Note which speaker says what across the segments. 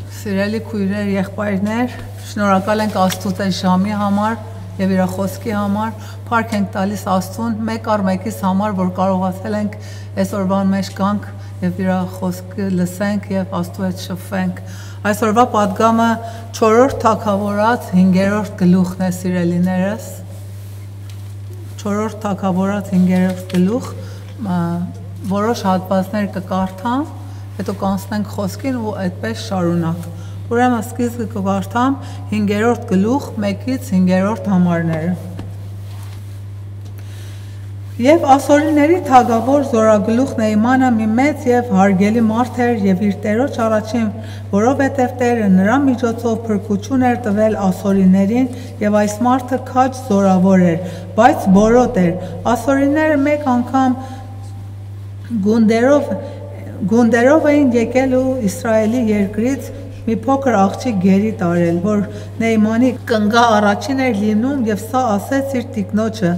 Speaker 1: Սիրելի քույրեր, եղբայրներ, շնորհակալ ենք Աստծո ժամի համար եւ իր խոսքի համար, փառք ենք տալիս Աստծուն մեկ առ մեկիս համար, որ կարողացել ենք այսօրվան մեջ գանք եւ իր խոսքը լսենք եւ Աստծո հետ շփվենք։ Այսօրվա պատգամը 4-րդ թագավորած 5-րդ գլուխն է, սիրելիներս։ 4-րդ թագավորած 5-րդ գլուխ, որոշ հատվածներ կկարդամ, հետո կանցնենք խոսքին ու այդպես շարունակ։ Ուրեմն սկիզբը կկարդամ 5-րդ գլուխ 1-ից 5-րդ համարները։ Եվ ասորիների թագավոր Զորագլուխ Նեյմանը մի մեծ եւ հարգելի մարդ էր եւ իր տերոջ առաջին, որովհետեւ Տերը նրա միջոցով փրկություն էր տվել ասորիներին եւ այս մարդը քաջ զորավոր էր, բայց բորոտ էր։ Ասորիները մեկ անգամ գունդերով էին եկել ու Իսրայելի երկրից մի փոքր աղջիկ գերի տարել, որ Նեյմանի կնգա առաջին էր լինում եւ սա ասեց իր տիկնոջը.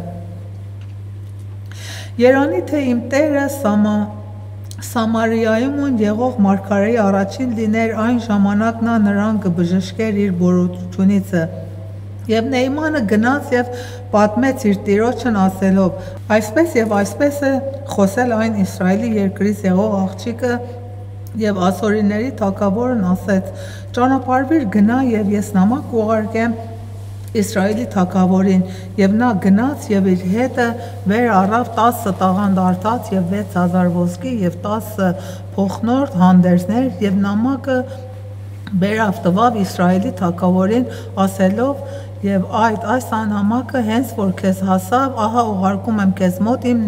Speaker 1: Երանի թե իմ Տերը Սամարիայում եղող մարգարեի առաջին լիներ, այն ժամանակ նա նրան կբժշկեր իր բորոտությունից։ Եվ Նեյմանը գնաց եւ պատմեց իր տիրոջն ասելով. այսպես եւ այսպես է խոսել այն Իսրայելի երկրից եղող աղջիկը, եւ ասորիների թագավորն ասեց. ճանապարհվիր գնա եւ ես նամակ ուղարկեմ Իսրայելի թագավորին, եւ նա գնաց եւ իր հետը վեր առավ 10 տաղանդ արծաթ եւ 6000 ոսկի եւ 10 փոխնորդ հանդերձներ եւ նամակը բերավ տվավ Իսրայելի թագավորին ասելով. եւ այս նամակը հենց որ քեզ հասավ, ահա ուղարկում եմ քեզ մոտ իմ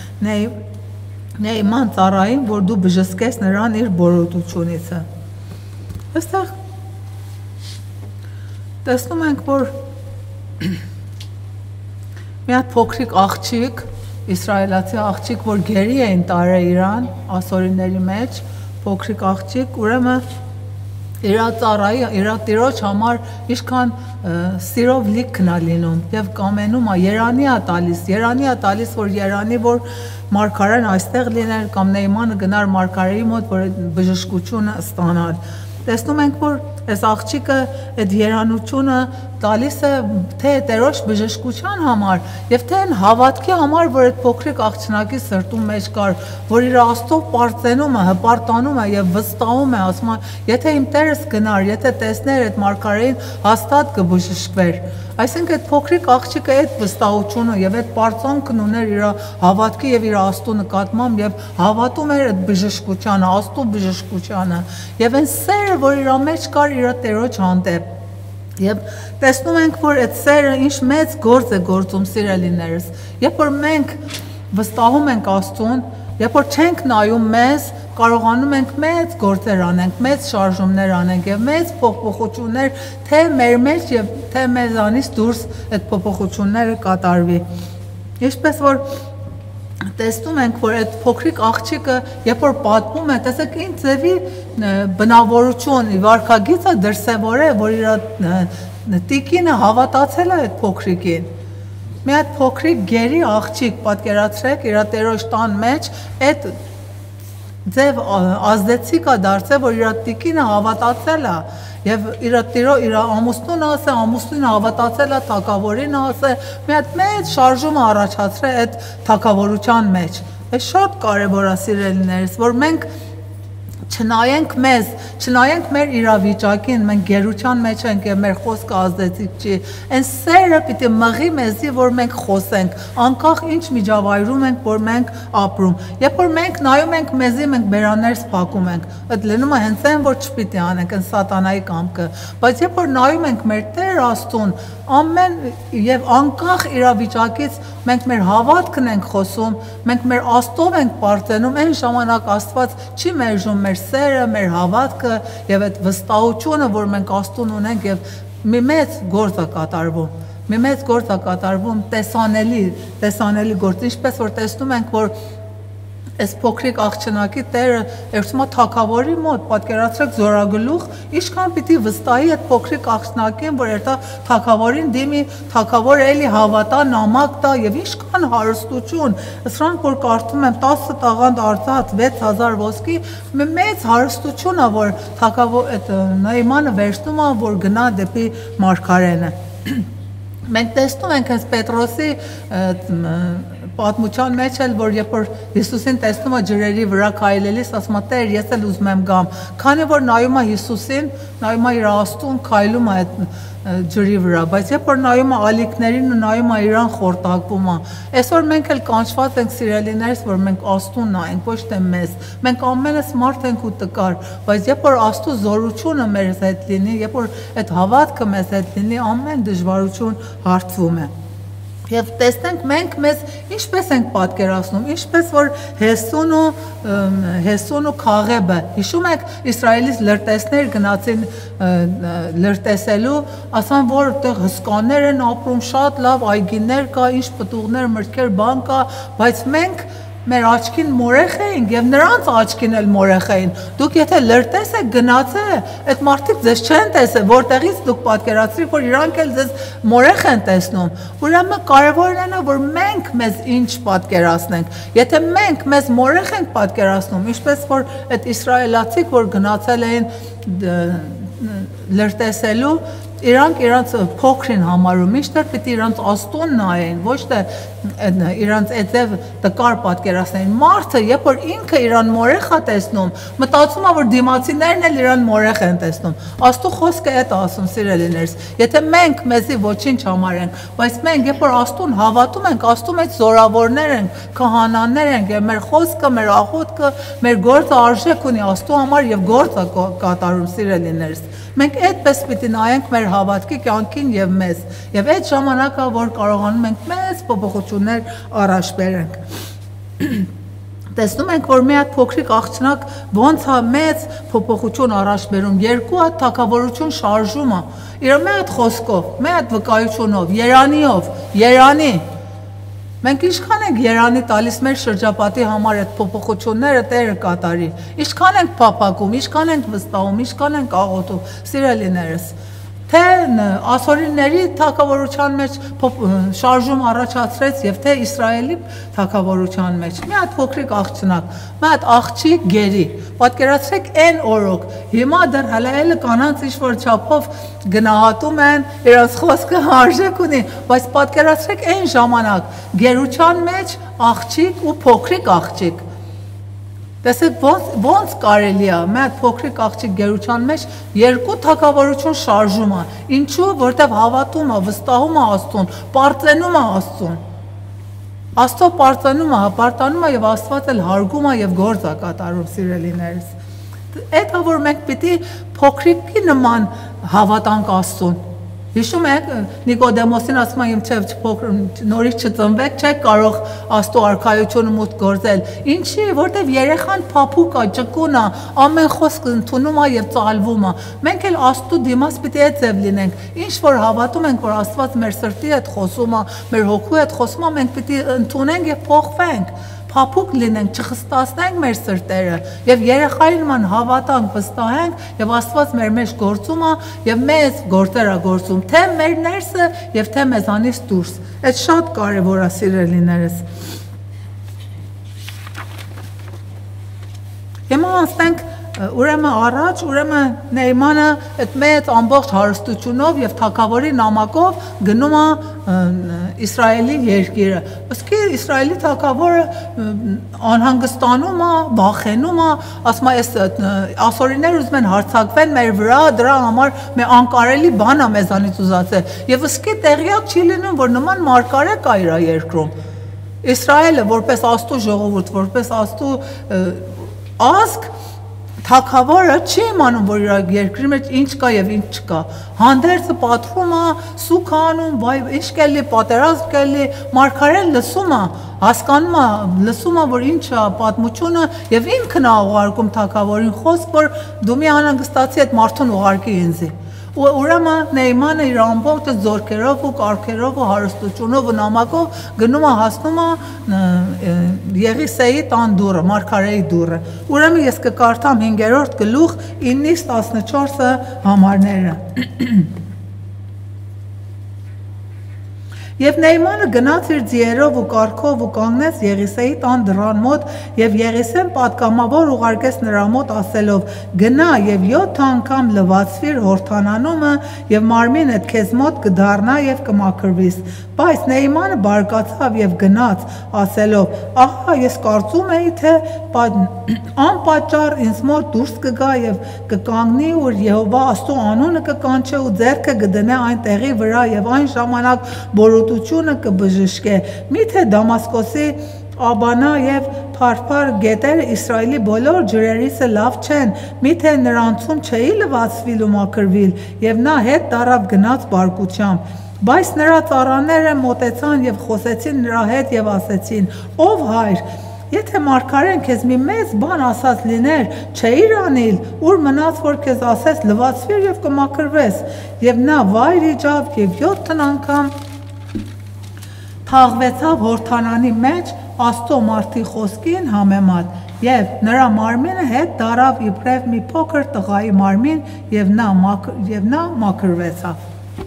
Speaker 1: Նեյման ծառային, որ դու բժշկես նրան իր բորոտությունից։ Այստեղ տեսնում ենք, որ մի հատ փոքրիկ աղջիկ, իսրայելացի աղջիկ, որ գերի էին տարել իրան, ասորիների մեջ, փոքրիկ աղջիկ, ուրեմն իր ծառայի, իր տիրոջ համար ինչքան սիրով լիքն է լինում եւ կամենում է երանի է տալիս, որ երանի, որ մարգարեն այստեղ լիներ կամ Նեյմանը գնար մարգարեի մոտ, որ բժշկությունը ստանալ։ Տեսնում ենք, որ այս աղջիկը այդ երանությունը տալիս է թե տերոջ բժշկության համար եւ թե այն հավատքի համար, որ այդ փոքրիկ աղջնակի սրտում մեջ կար, որ իր Աստծո պարծենում է, հպարտանում է եւ վստահում է, ասում է, եթե իմ Տերս գնար, եթե տեսներ այդ մարգարեին, հաստատ կբժշկվեր։ Այսինքն այդ փոքրիկ աղջիկը այդ վստահությունը եւ այդ պարծանքն ուներ իր հավատքի եւ իր Աստծո նկատմամբ եւ հավատում էր այդ բժշկությանը, Աստծո բժշկությանը եւ այն սերը, որ իր մեջ կար իր տերոջ հանդեպ։ Եվ տեսնում ենք, որ այդ սերը ինչ մեծ գործ է գործում, սիրելիներս։ Երբ որ մենք վստահում ենք Աստծուն, երբ որ չենք նայում մեզ, կարողանում ենք մեծ գործեր անենք, մեծ շարժումներ անենք եւ մեծ փոփոխություններ թե մեր մեջ եւ թե մեզանից դուրս այդ փոփոխությունները կատարվի։ Ինչպես որ տեսնում ենք, որ այդ փոքրիկ աղջիկը, երբ որ պատմում է, տեսեք ինչ ձևի բնավորություն, վարքագիծը դրսևոր է, որ իր տիկինը հավատացել է այդ փոքրիկին։ Մի հատ փոքրիկ գերի աղջիկ, պատկերացրեք, իր տերոջ տան մեջ այդ ձև ազդեցիկ է դարձել, որ իր տիկինը հավատացել է եւ իր ամուսնուն ասե, ամուսնուն հավատացել է թագավորին ասե, մի հատ մեծ շարժում առաջացրել այդ թագավորության մեջ։ Այս շատ կարեւոր է, սիրելիներս, որ մենք չնայենք մեզ, չնայենք մեր իրավիճակին, մենք գերության մեջ ենք եւ մեր խոսքը ազդեցիկ չի։ Այն սերը պիտի մղի մեզի, որ մենք խոսենք, անկախ ինչ միջավայրում ենք, որ մենք ապրում։ Երբ որ մենք նայում ենք մեզի, մենք բերաններ սփակում ենք։ Այդ լինում է հենց այն, որ չպիտի անենք, այն սատանայի կամքը։ Բայց երբ որ նայում ենք մեր Տեր Աստծուն, ամեն եւ անկախ իրավիճակից մենք մեր հավատքն ենք խոսում, մենք մեր Աստծով ենք պարծենում, այն ժամանակ Աստված չի մերժում մեր սերը, մեր հավատքը եւ այդ վստահությունը, որ մենք Աստծուն ունենք եւ մի մեծ գործ է կատարվում։ Մի մեծ գործ է կատարվում, տեսանելի գործ, ինչպես որ տեսնում ենք, որ Այս փոքրիկ աղջնակի տերը երբեմն թակավորի մոտ պատկերացրեք զորագլուխ ինչքան պիտի վստահի այդ փոքրիկ աղջնակին որ երթա թակավորին դիմի թակավորը էլի հավատա նամակ տա եւ ինչքան հարստություն սրանք որ կարդում եմ 10 տաղանդ արծաթ 6000 ոսկի մեծ հարստություն է որ թակավոր այդ նայմանը վերցնում է որ գնա դեպի մարգարենը մենք տեսնում ենք այս Պետրոսի պատմության մեջ էլ որ երբ որ Հիսուսին տեսնում է ջրերի վրա քայլելիս ասում է Տեր ես էլ ուզում եմ գամ քանի որ նայում է Հիսուսին նայում է իր աստուն քայլում է այդ ջրի վրա բայց երբ որ նայում է ալիքներին ու նայում է իրան խորտակվում է այսօր մենք էլ կանչված ենք սիրելիներս որ մենք աստուն նայենք ոչ թե մեզ մենք ամենս մարդ ենք ու տկար բայց երբ որ աստու զորությունը մեր հետ լինի երբ որ այդ հավատքը մեզ հետ լինի ամեն դժվարություն հարթվում է Եվ տեսնենք մենք մեզ ինչպես ենք պատկերացնում, ինչպես որ Հեսուն ու Քաղեբը, հիշում եք Իսրայելից լրտեսներ գնացին լրտեսելու, ասան որ այդտեղ հսկաներ են ապրում, շատ լավ այգիներ կա, ինչ պտուղներ, մրգեր, բան կա, բայց մենք մեր աչքին մորեխ էինք եւ նրանց աչքին էլ մորեխ էին դուք եթե լրտես եք գնացել այդ մարդիկ ձեզ չեն տեսել որտեղից դուք պատկերացրիք որ իրանք էլ ձեզ մորեխ են տեսնում ուրեմն կարևորն է որ մենք մեզ ինչ պատկերացնենք եթե մենք մեզ մորեխ ենք պատկերացնում ինչպես որ այդ իսրայելացիք որ գնացել էին լրտեսելու իրանք իրանց փոքրին համարում միշտ պիտի իրանց աստուն նայեն ոչ թե իրանց այդև տկար պատկերացնեն մարդը երբ որ ինքը իրան մորեխ է տեսնում մտածում է որ դիմացիներն էլ իրան մորեխ են տեսնում աստու խոսքը այդ ասում սիրելիներս եթե մենք մեզի ոչինչ համարենք բայց մենք երբ որ աստուն հավատում ենք աստու մեջ զորավորներ ենք քահանաներ ենք եւ մեր խոսքը մեր աղոթքը մեր գործը արժեք ունի աստու համար եւ գործը կատարում սիրելիներս մենք այդպես պիտի նայենք մեր հավատքի կյանքին եւ մեզ եւ այդ ժամանակը որ կարողանում ենք մեծ փոփոխություններ առաջ բերենք տեսնում ենք որ մի հատ փոքրիկ աղջնակ ոնց է մեծ փոփոխություն առաջ բերում երկու հատ թակավորություն շարժում է իր մի հատ խոսքով մի հատ վկայությունով Երանի Մենք ինչքան ենք Երանի տալիս մեր շրջապատի համար այդ փոփոխությունները Տերը կատարի ինչքան ենք փափագում ինչքան ենք վստահում ինչքան ենք աղոթում սիրելիներս թե ասորիների թագավորության մեջ շարժում առաջացրեց եւ թե Իսրայելի թագավորության մեջ մի հատ փոքրիկ աղջնակ մի հատ աղջիկ գերի պատկերացրեք այն օրոք հիմա դեռ հələ կանանց ինչ որ չափով գնահատում են իրաց խոսքը արժեք ունի բայց պատկերացրեք այն ժամանակ գերության մեջ աղջիկ ու փոքրիկ աղջիկ Տեսեք ոնց կարելի է մի հատ փոքրիկ աղջիկ գերության մեջ երկու թագավորություն շարժում է ինչու որտեվ հավատում է վստահում է Աստծուն պարծենում է Աստծուն Աստծո պարտանում է եւ Աստված էլ հարգում է եւ գործ է կատարում սիրելիներս Այդ որ մենք պիտի փոքրիկի նման հավատանք Աստծուն Հիշում եք Նիկոդեմոսին ասում եմ չէ նորից չծնվեք չեք կարող Աստծո արքայությունը մուտք գործել Ինչի որտեվ երեխան փափուկ է ճկուն է ամեն խոսք ընդունում է եւ ծալվում է մենք էլ Աստծո դիմաց պիտի այդ ձև լինենք ինչ որ հավատում ենք որ Աստված մեր սրտի հետ խոսում է մեր հոգու հետ խոսում է մենք պիտի ընդունենք եւ փոխվենք Փափուկ լինենք, չխստացնենք մեր սրտերը եւ երեխայի նման հավատանք, վստահենք եւ Աստված մեր մեջ գործում է եւ մեծ գործեր է գործում, թե մեր ներսը եւ թե մեզանից դուրս։ Այդ շատ կարեւոր է սիրելիներս։ Հիմա ասենք ուրեմն առաջ, ուրեմն Նեյմանը այդ մեծ ամբողջ հարստությունով եւ թագավորի նամակով գնում է Իսրայելի երկիրը։ Իսկ Իսրայելի թագավորը անհանգստանում է, վախենում է, ասում է, այս ասորիները ուզում են հարձակվեն մեր վրա, դրա համար մի անկարելի բան է մեզանից ուզածել։ Եվ ըսկի տեղյակ չի լինում, որ նման մարգարե կա իր երկրում։ Իսրայելը որպես Աստծո ժողովուրդ, որպես Աստծո ազգ Թագավորը չի իմանում, որ իր երկրի մեջ ինչ կա եւ ինչ չկա։ Հանդերձը պատվում է, սուք անում, վայ, ինչ կելի, պատերազմ կելի, մարգարեն լսում է, հասկանում է, լսում է, որ ինչ է պատմությունը եւ ինքն է ուղարկում թագավորին խոսք, որ դու մի անհանգստացի այդ մարդուն ուղարկի ինձի։ ուրեմն Նեյմանը իր ամբողջ զորքերով ու կարգերով ու հարստությունով ու նամակով գնում է հասնում է Եղիսեի տան դուռը, Մարգարեի դուռը։ Ուրեմն ես կկարդամ 5-րդ գլուխ 9-ից 14 համարները։ Եվ Նեյմանը գնաց իր ձիերով ու կառքով ու կանգնեց Եղիսեի տան դռան մոտ, եւ Եղիսեն պատգամավոր ուղարկեց նրա մոտ ասելով. «Գնա եւ 7 անգամ լվացվիր հորթանանումը եւ մարմինդ քեզ մոտ կդառնա եւ կմաքրվիս»։ Բայց Նեյմանը բարկացավ եւ գնաց, ասելով. «Ահա ես կարծում էի, թե անպատճառ ինձ մոտ դուրս կգա եւ կկանգնի ու Եհովա Աստծո անունը կկանչե ու ձեռքը կդնե այն տեղի վրա եւ այն ժամանակ բորոտությունը կբժշկե։ Միթե Դամասկոսի Աբանա եւ Փարփար գետերը Իսրայելի բոլոր ջրերիսը լավ չեն, միթե նրանցում չէի լվացվիլ ու մաքրվիլ, եւ նա հետ տարավ գնաց բարկությամբ։ Բայց նրա ծառաները մոտեցան եւ խոսեցին նրա հետ եւ ասեցին. «Ով հայր, եթե մարգարեն քեզ մի մեծ բան ասած լիներ, չէիր անիլ, ուր մնաց որ քեզ ասես լվացվիր եւ կմաքրվես»։ Եվ նա վայր իջավ եւ 7 անգամ թաղվեցավ հորթանանի մեջ Աստծո մարդի խոսքին համեմատ եւ նրա մարմինը հետ դարավ իբրև մի փոքր տղայի մարմին եւ նա մաքրվեցավ։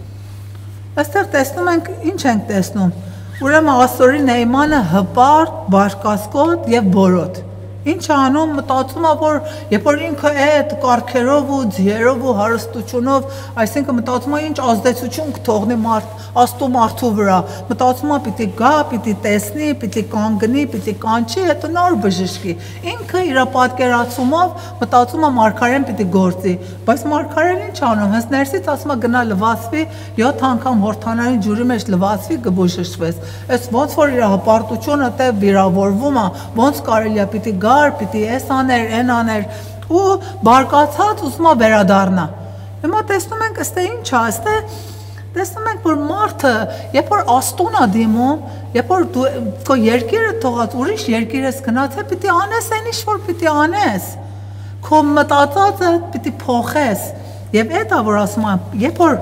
Speaker 1: Այստեղ տեսնում ենք, ինչ ենք տեսնում։ Ուրեմն Ասորի Նեյմանը հպարտ, բարկասկոտ եւ բորոտ։ Ինչ անում, մտածում է, որ երբ որ ինքը այդ կարգերով ու ձիերով ու հարստությունով, այսինքն մտածում է ինչ ազդեցություն կթողնի Աստծո մարդու վրա, մտածում է պիտի գա, պիտի տեսնի, պիտի կանգնի, պիտի կանչի, հետո նոր բժշկի։ Ինքը իր պատկերացումով մտածում է մարգարեն պիտի գործի, բայց մարգարեն ինչ անում, հենց ներսից ասում է գնա լվացվի, 7 անգամ հորթանանի ջուրի մեջ լվացվի կբժշկվես։ Այս ոնց որ իր հպարտությունը դե վիրավորվում է, ոնց կարելի է պիտի գար, պիտի էս աներ, այն աներ ու բարկացած ուզում է վերադառնա։ Հիմա տեսնում ենք ըստե ինչ է, ըստե տեսնում ենք որ մարդը, երբ որ Աստծուն է դիմում, երբ որ դու քո երկիրը թողած ուրիշ երկիր ես գնացել, պիտի անես այն ինչ որ պիտի անես։ Քո մտածածը պիտի փոխես։ Եվ այդ է որ ասում եմ, երբ որ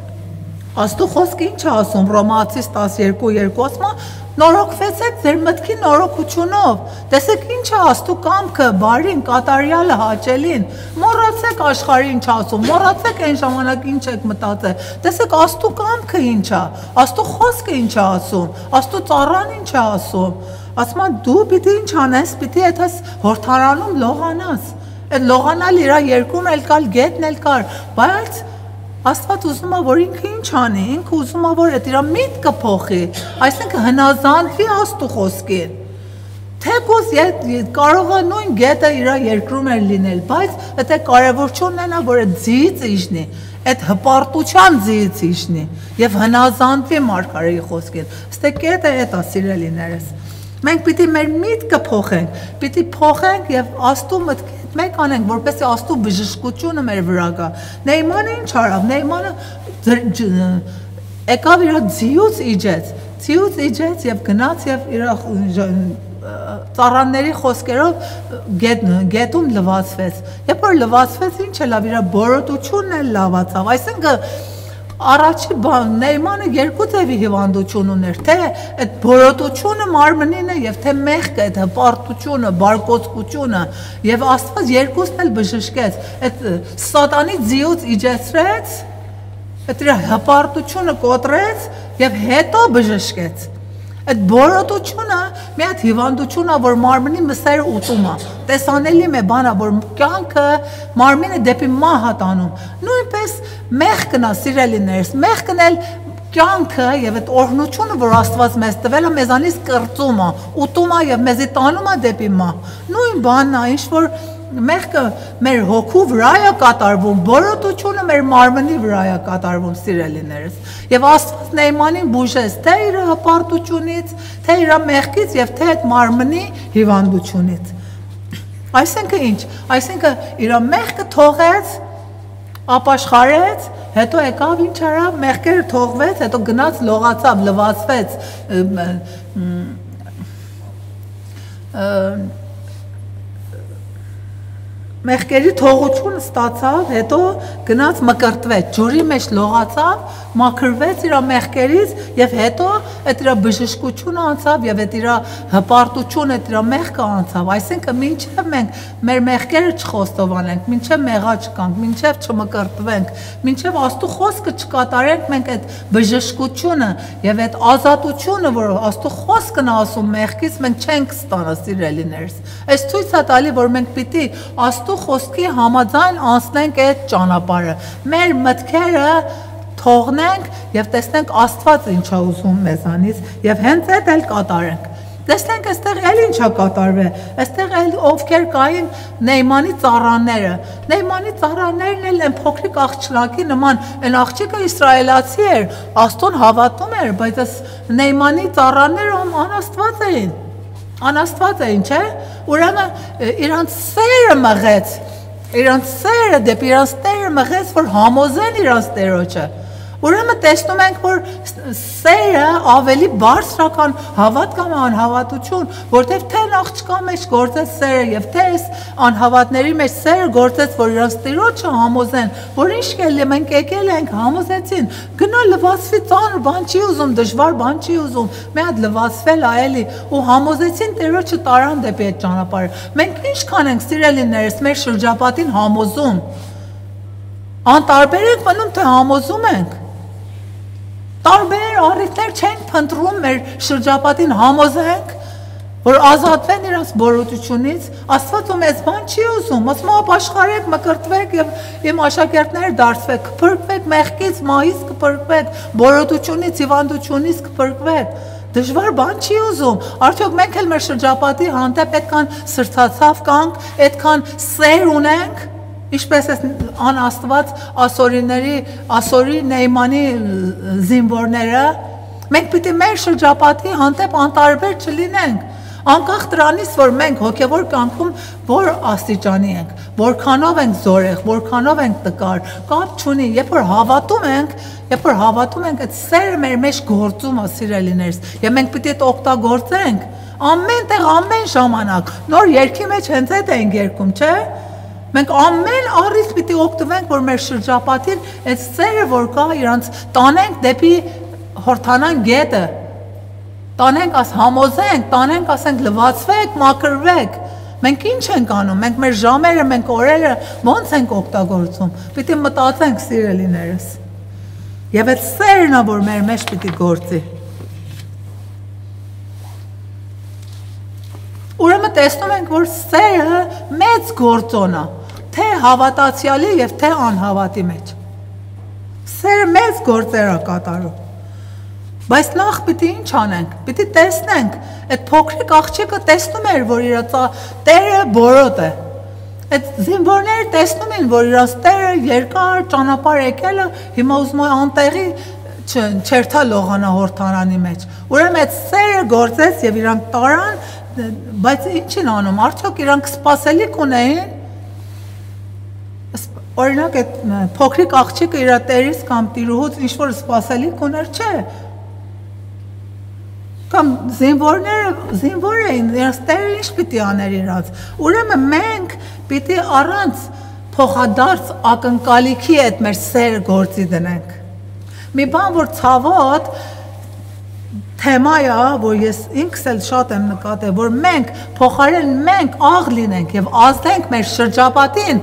Speaker 1: Աստծո խոսքը ինչ է ասում, Ռոմացիս 12:2 ասում է, նորոգվեցեք ձեր մտքի նորոգությունով, տեսեք ինչ է Աստծո կամքը, բարին, կատարյալը, հաճելին, մոռացեք աշխարհի ինչ ասում, մոռացեք այն ժամանակ ինչ եք մտածել, տեսեք Աստծո կամքը ինչ է, Աստծո խոսքը ինչ է ասում, Աստծո ծառան ինչ է ասում, ասում է դու պիտի ինչ անես, պիտի այդպես հորթարանում լողանաս, այդ լողանալ իր երկրում էլ կար, գետն էլ կար, բայց Աստված ուզում է, որ ինքը ինչ անի, ինքը ուզում է, որ այդ իր միտքը փոխի, այսինքն հնազանդվի Աստծո խոսքին։ Թեկուզ կարող է նույն գետը իր երկրում էր լինել, բայց այդ կարևորությունն է, որ այդ ձիից իջնի, այդ հպարտության ձիից իջնի եւ հնազանդվի մարգարեի խոսքին։ Ստե կետը այդ է սիրելիներս։ Մենք պիտի մեր միտքը փոխենք եւ Աստծո մտքի մեկ անենք, որպեսզի Աստծո բժշկությունը մեր վրա գա։ Նեյմանը ինչ արավ։ Նեյմանը եկավ իր ձիուց իջեց եւ գնաց եւ իր ծառաների խոսքերով գետում լվացվեց։ Երբ որ լվացվեց, ինչ է լավ, իր բորոտությունն էլ լավացավ։ Այսինքն առաջի Նեյմանը երկու ձևի հիվանդություն ուներ, թե այդ բորոտությունը մարմնին է եւ թե մեղքը, այդ հպարտությունը, բարկոսկությունը եւ Աստված երկուսն էլ բժշկեց, այդ սատանի ձիուց իջեցրեց, այդ իր հպարտությունը կոտրեց եւ հետո բժշկեց։ Այդ բորոտությունը մի հատ հիվանդություն է, որ մարմնի մսերը ուտում է։ Տեսանելի է բանա, որ կյանքը մարմինը դեպի մահ է տանում։ Նույնպես մեղքն է, սիրելիներս, մեղքն էլ կյանքը եւ այդ օրհնությունը, որ Աստված մեզ տվել է, մեզանից կրծում է, ուտում է եւ մեզի տանում է դեպի մահ։ Նույն բանն է, ինչ որ մեղքը մեր հոգու վրա է կատարվում, բորոտությունը մեր մարմնի վրա է կատարվում, սիրելիներս։ Եվ Աստված Նեյմանին բուժեց թե իր հպարտությունից, թե իր մեղքից եւ թե այդ մարմնի հիվանդությունից։ Այսինքն ինչ, այսինքն իր մեղքը թողեց, ապաշխարեց, հետո եկավ ինչ արավ, մեղքերը թողվեց, հետո գնաց լողացավ, լվացվեց, Մեղքերի թողություն ստացավ, հետո գնաց մկրտվեց, ջուրի մեջ լողացավ, մաքրվեց իր մեղքերից եւ հետո այդ իր բժշկությունը անցավ եւ այդ իր հպարտությունը, այդ իր մեղքը անցավ, այսինքն մինչեւ մենք մեր մեղքերը չխոստովանենք, մինչեւ մեղա չկանք, մինչեւ չմկրտվենք, մինչեւ Աստծո խոսքը չկատարենք, մենք այդ բժշկությունը եւ այդ ազատությունը, որ Աստծո խոսքն է ասում մեղքից, մենք չենք ստանա սիրելիներս։ Այս ցույց է տալի, որ մենք պիտի Աստծո խոսքի համաձայն անցնենք այդ ճանապարհը։ Մեր մտքերը թողնենք եւ տեսնենք Աստված ինչա ուզում մեզանից եւ հենց այդ էլ կատարենք։ Տեսնենք այստեղ էլ ինչա կատարվել։ Այստեղ էլ ովքեր կային Նեյմանի ծառաները։ Նեյմանի ծառաներն էլ են փոքրիկ աղջնակի նման, այն աղջիկը իսրայելացի էր, Աստծուն հավատում էր, բայց այս Նեյմանի ծառաները անաստված էին։ Անաստված էին, չէ՞։ Ուրեմն իրանց սերը մղեց, իրանց սերը դեպի իրանց Տերը մղեց, որ համոզեն իրանց Տերոջը։ Ուրեմն տեսնում ենք, որ սերը ավելի բարձրական հավատ կամ անհավատություն, որտեղ թե աղջկա մեջ գործեց սերը եւ թե անհավատների մեջ սերը գործեց, որ իրանց Տիրոջը համոզեն, որ ինչ կելի մենք եկել ենք, համոզեցին, գնա լվացվի, ծանր բան չի ուզում, դժվար բան չի ուզում, մի հատ լվացվել ա էլի ու համոզեցին Տիրոջը տարան դեպի այդ ճանապարհը։ Մենք ինչքան ենք սիրելիներս մեր շրջապատին համոզում։ Անտարբեր ենք մնում, թե համոզում ենք։ Տարբեր առիթներ չենք փնտրում մեր շրջապատին համոզենք, որ ազատվեն իրենց բորոտությունից, Աստված ու մեզ բան չի ուզում, ասում ապաշխարեք, մկրտվեք եւ իմ աշակերտներ դարձվեք, կփրկվեք մեղքից, մահից կփրկվեք, բորոտությունից, հիվանդությունից կփրկվեք։ Դժվար բան չի ուզում, արդյոք մենք էլ մեր շրջապատի հանդեպ այդքան սրտացավ կանք, այդքան սեր ունենք, ինչպես է անաստված ասորի Նեյմանի զինվորները, մենք պիտի մեր շրջապատի հանդեպ անտարբեր չլինենք, անկախ դրանից, որ մենք հոգևոր կյանքում որ աստիճանի ենք, որքանով ենք զորեղ, որքանով ենք տկար, կապ չունի, երբ որ հավատում ենք, այդ սերը մեր մեջ գործում է, սիրելիներս, եւ մենք պիտի այդ օգտագործենք, ամեն տեղ, ամեն ժամանակ, նոր երգի մեջ հենց այդ ենք երգում, չէ՞։ Մենք ամեն առիթ պիտի օգտվենք, որ մեր շրջապատին այդ սերը, որ կա, իրանց տանենք դեպի հորթանան գետը, տանենք, համոզենք, տանենք, ասենք լվացվեք, մաքրվեք, մենք ինչ ենք անում, մենք մեր ժամերը, մենք օրերը ոնց ենք օգտագործում, պիտի մտածենք սիրելիներս, եւ այդ սերն է, որ մեր մեջ պիտի գործի։ Ուրեմն տեսնում ենք, որ սերը մեծ գործոն է, թե հավատացյալի եւ թե անհավատի մեջ։ Սերը մեծ գործեր է կատարում։ Բայց նախ պիտի ինչ անենք, պիտի տեսնենք, այդ փոքրիկ աղջիկը տեսնում էր, որ իր Տերը բորոտ է։ Այդ զինվորները տեսնում են, որ իր Տերը երկար ճանապարհ եկել է, հիմա ուզում է անտեղի չերթա լողանա հորթանանի մեջ։ Ուրեմն այդ սերը գործեց եւ իրանք տարան, բայց ինչ են անում, արդյոք իրանք սպասելիք ունեին։ Օրինակ այդ փոքրիկ աղջիկը իր տերից կամ տիրուհուց ինչ-որ սպասելիք ուներ, չէ։ Կամ զինվոր էին, իրենց տերը ինչ պիտի աներ իրաց։ Ուրեմն մենք պիտի առանց փոխադարձ ակնկալիքի այդ մեր սերը գործի դնենք։ Մի բան, որ ցավոտ թեմա է, որ ես ինքս էլ շատ եմ նկատել, որ մենք փոխարեն մենք աղ լինենք եւ ազդենք մեր շրջապատին,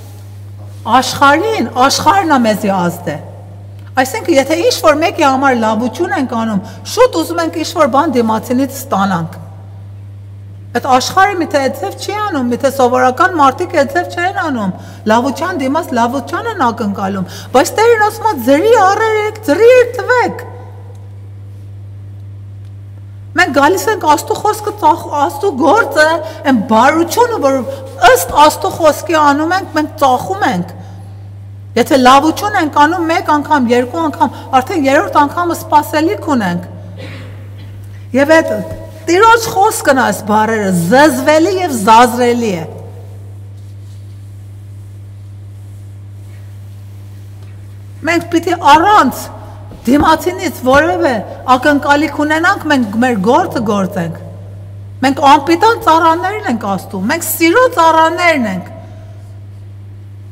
Speaker 1: աշխարհն է մեզի ազդե։ Այսինքն, եթե ինչ-որ մեկի համար լավություն ենք անում, շուտ ուզում ենք ինչ-որ բան դիմացինից ստանանք։ Այդ աշխարհը միթե այդպես չի անում, միթե սովորական մարդիկ այդպես չեն անում։ Լավության դիմաց լավության են ակնկալում, բայց Տերն ասում է ձրի առերեք, ձրի տվեք։ Մենք գալիս ենք Աստծո խոսքը, Աստծո գործը, այն բարությունը, որ ըստ Աստծո խոսքի անում ենք, մենք ծախում ենք։ Եթե լավություն ենք անում մեկ անգամ, երկու անգամ, արդեն երրորդ անգամը սպասելիք ունենք։ Եվ այդ Տիրոջ խոսքն այս բառերը զզվելի եւ զազրելի է։ Մենք պիտի առանց դիմացինից որևէ ակնկալիք ունենանք, մենք մեր գործը գործենք։ Մենք անպիտան ծառաներն ենք Աստծո, մենք սիրո ծառաներն ենք։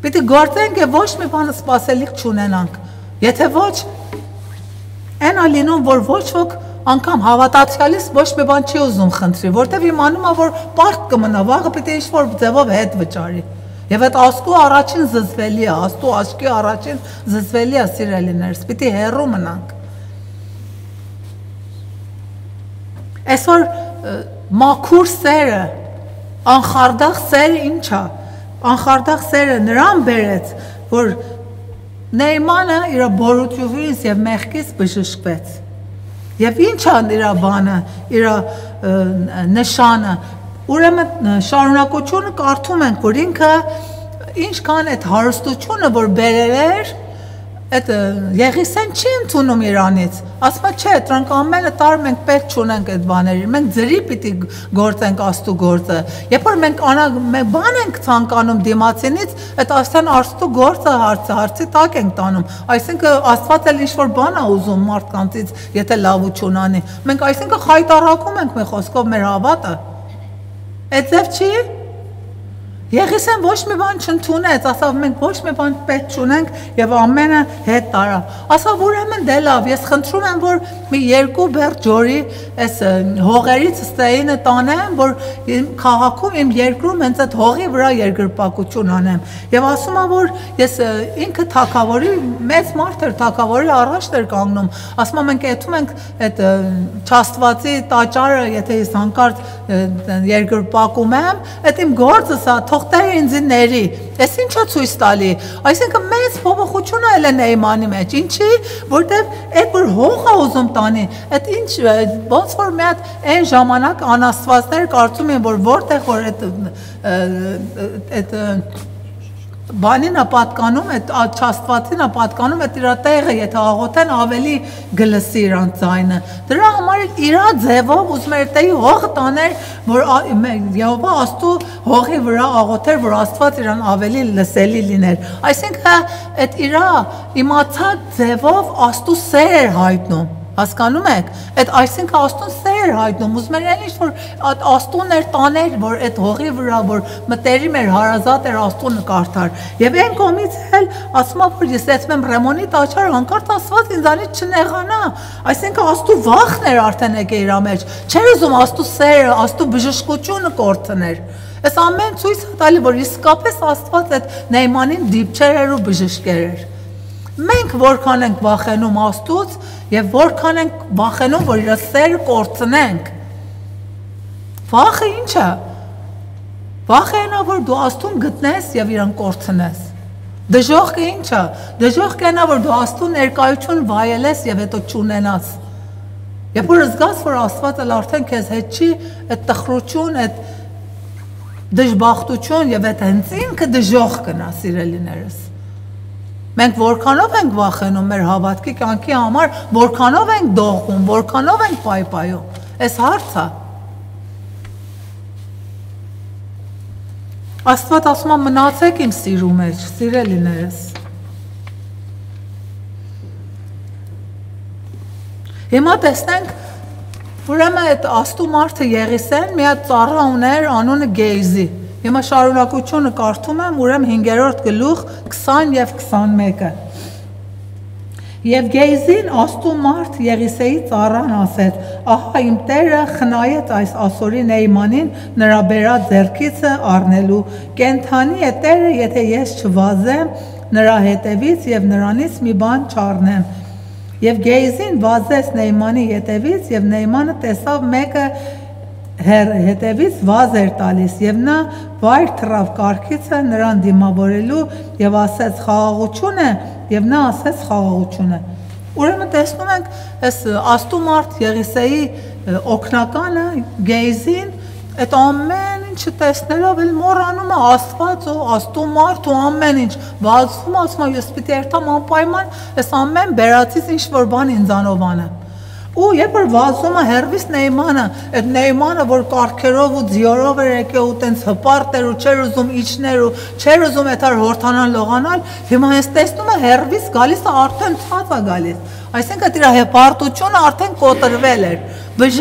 Speaker 1: Պիտի գործենք եւ ոչ մի բան սպասելիք չունենանք։ Եթե ոչ, այն ալինում որ ոչ ոք անգամ հավատացյալից ոչ մի բան չի ուզում խնդրի, որտեվ իմանում է որ պարտ կմնա, վաղը պիտի ինչ-որ ձևով հետ վճարի։ Եվ այդ աստու առաջին զզվելի է, աստու աչքի առաջին զզվելի է սիրելիներս, պիտի հեռու մնանք։ Այսօր մաքուր սերը, անխարդախ սերը ինչ է, անխարդախ սերը նրան բերեց, որ Նեյմանը իր բորությունից եւ մեղքից բժշկվեց։ Եվ ինչ է իր բանը, իր նշանը, ուրեմն շարունակությունը կարդում ենք, որ ինքը ինչքան այդ հարստությունը, որ բերել էր, այդ Եղիսեն չի ընդունում իրանից, ասում է չէ, դրանք ամենը տար մենք պետք չունենք այդ բաների, մենք ձրի պիտի գործենք աստու գործը, երբ որ մենք բան ենք ցանկանում դիմացինից, այդ աստան աստու գործը հարցի տակ ենք տանում, այսինքն Աստված էլ ինչ-որ բան է ուզում մարդկանցից, եթե լավություն անի, մենք այսինքն խայտարակում ենք մեր խոսքով մեր հավատը, այդ ձև չի։ Եղիսեն ոչ մի բան չընդունեց, ասավ մենք ոչ մի բան պետք չունենք եւ ամենը հետ տարավ։ Ասավ ուրեմն դե լավ, ես խնդրում եմ որ մի 2 բեր ջորի այս հողերից ստեինը տանեմ, որ իմ քաղաքում իմ երկրում հենց այդ հողի վրա երկրպագություն անեմ։ Եվ ասում եմ որ ես ինքը թագավորի մեծ մարդ էր, թագավորի առաջ էր կանգնում։ Ասում եմ մենք այդում ենք այդ չաստվածի տաճարը, եթե ես հանկարծ երկրպագում եմ, այդ իմ գործս է թողտերը ինձ ների, ես ինչա ցույց տալի, այսինքն մեծ փոփոխություն է Նեյմանի մեջ, ինչի, որտեվ այդ որ հող է ուզում տանի, այդ ինչ, ոնց որ մի հատ այն ժամանակ անաստվածներ կարծում են, որ որտեղ որ այդ բանին է պատկանում, այդ չաստվածին է պատկանում, այդ իր տեղը, եթե աղոթեն ավելի գլսի իրան ձայնը, դրա համար իր ձևով ուզում էր տեի հող տաներ, որ Եհովա աստու հողի վրա աղոթեր, որ Աստված իրան ավելի լսելի լիներ, այսինքն այդ իր իմացած ձևով աստու սեր էր հայտնում, հասկանում եք, այդ այսինքն աստուն սեր էր հայտնում, ուզում էր ինչ որ աստուն էր տաներ, որ այդ հողի վրա, որ մտերիմ էր, հարազատ էր աստուն կարդար, եւ այն կողմից էլ ասում է, որ ես եցում եմ Ռեմոնի տաճար, հանկարծ Աստված ինձանից չնեղանա, այսինքն աստու վախն էր արդեն եկել իր մեջ, չէր ուզում աստու սերը, աստու բժշկությունը կորցներ, այս ամեն ցույց է տալի, որ իսկապես Աստված այդ Նեյմանին դիպչեր էր ու բժշկեր էր։ Մենք որքան ենք վախենում աստուց եւ որքան ենք վախենում, որ իր սերը կորցնենք։ Վախը ինչ է։ Վախը նա որ դու աստուն գտնես եւ իրան կորցնես։ Դժոխքը ինչ է։ Դժոխքը նա որ դու աստուն ներկայություն վայելես եւ հետո չունենաս։ Երբ որ զգաս որ Աստվածը արդեն քեզ հետ չի, այդ տխրություն, այդ դժբախտություն եւ այդ հենց ինքը դժոխ կնա սիրելիներս։ Մենք որքանով ենք վախենում մեր հավատքի կյանքի համար, որքանով ենք դողում, որքանով ենք պայպայում, այս հարցը։ Աստված ասում է մնացեք իմ սիրու մեջ, սիրելիներս։ Հիմա տեսնենք, ուրեմն այդ աստու մարդը Եղիսեն մի հատ ծառա ուներ, անունը Գեյզի։ Հիմա շարունակությունը կարդում եմ, ուրեմն 5-րդ գլուխ 20 եւ 21-ը։ Եվ Գեյզին աստու մարդ Եղիսեի ծառան ասեց. ահա իմ տերը խնայեց այս ասորի Նեյմանին նրա բերած ձեռքիցը առնելու։ Կենթանի է տերը, եթե ես չվազեմ նրա հետևից եւ նրանից մի բան չառնեմ։ Եվ Գեյզին վազեց Նեյմանի հետևից եւ Նեյմանը տեսավ մեկը հետևից վազ էր տալիս եւ նա վայր թռավ կառքիցը նրան դիմավորելու եւ ասեց խաղաղություն է եւ նա ասեց խաղաղություն է։ Ուրեմն տեսնում ենք այս աստու մարդ Եղիսեի օգնականը Գեյզին այդ ամեն ինչը տեսնելով էլ մոռանում է Աստված ու աստու մարդ ու ամեն ինչ վազում ասում է ես պիտի երթամ անպայման այս ամեն բերածից ինչ որ բան ինձանով անեմ։ Ու երբ որ վազում է հերվիս Նեյմանը, այդ Նեյմանը, որ կառքերով ու ձիորով էր եկել ու տենց հպարտ էր ու չէր ուզում իջներ ու չէր ուզում այդար հորթանալ լողանալ, հիմա ես տեսնում եմ հերվիս գալիս է արդեն ցած է գալիս։ Այսինքն իր հպարտությունը արդեն կոտրվել էր,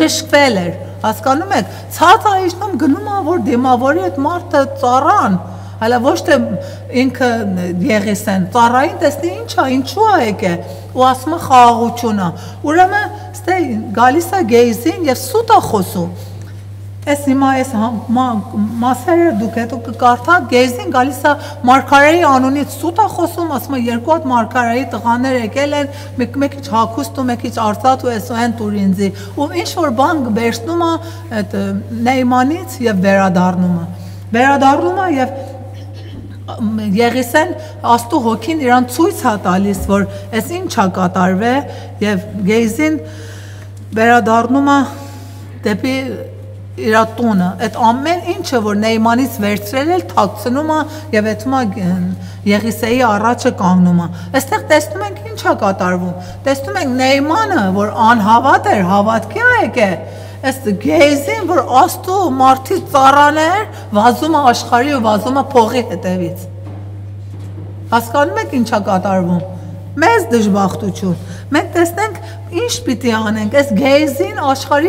Speaker 1: բժշկվել էր, հասկանում եք, ցած է իջնում գնում է որ դիմավորի այդ մարդը ծառան, Հələ ոչ թե ինքը Եղիսեն, ծառային տեսնի ինչու է եկել, ու ասում է խաղաղությունը։ Ուրեմն ստե գալիս է Գեյզին եւ սուտ է խոսում։ Այս հիմա այս մասերը դուք հետո կկարդաք, Գեյզին գալիս է մարգարեի անունից սուտ է խոսում, ասում է երկու հատ մարգարեի տղաներ եկել են, մեկ քիչ հագուստ ու մեկ քիչ արծաթ ու էս այն տուր ինձի, ու ինչ որ բան վերցնում է այդ Նեյմանից եւ վերադառնում է եւ Եղիսեն Աստու հոգին իրան ցույց է տալիս, որ այս ինչ է կատարվել եւ Գեյզին վերադառնում է դեպի իր տունը, այդ ամեն ինչը որ Նեյմանից վերցրել էլ թաքցնում է եւ հետո Եղիսեի առաջը կանգնում է։ Այստեղ տեսնում ենք ինչ է կատարվում։ Տեսնում ենք Նեյմանը, որ անհավատ էր, հավատքի է եկել։ Այս Գեյզին, որ Աստու մարդի ծառաներ, վազում է աշխարհի ու վազում է փողի հետևից։ Հասկանում եք ինչ է կատարվում։ Մեծ դժբախտություն։ Մենք տեսնենք ինչ պիտի անենք։ Այս Գեյզին աշխարհի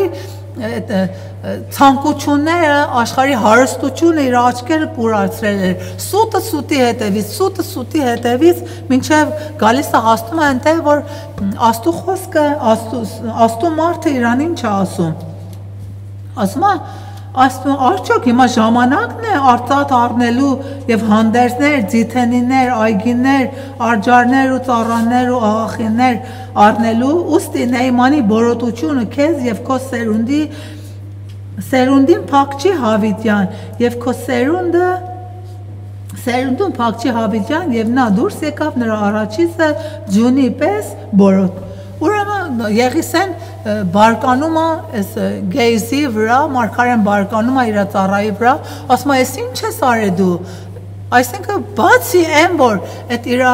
Speaker 1: ցանկությունները, աշխարհի հարստությունը իր աչքերը կուրացրել էր։ Սուտը սուտի հետևից մինչև գալիս է հասնում է այնտեղ, որ Աստու խոսքը, Աստու մարդը իրան ինչ է ասում։ Ասում է, արդյոք հիմա ժամանակն է արծաթ առնելու եւ հանդերձներ, ձիթենիներ, այգիներ, արջարներ ու ծառաներ ու աղախիններ առնելու, ուստի Նեյմանի բորոտությունը քեզ եւ քո սերունդին փակչի Հավիտյան եւ քո սերունդուն փակչի Հավիտյան եւ նա դուրս եկավ նրա առաջիցը ջունի պես բորոտ։ Ուրեմն Եղիսեն բարկանում է այս Գեյզի վրա, մարգարեն բարկանում է իր ծառայի վրա, ասում է, «Էս ինչ ես արել դու»։ Այսինքն բացի այն որ այդ իր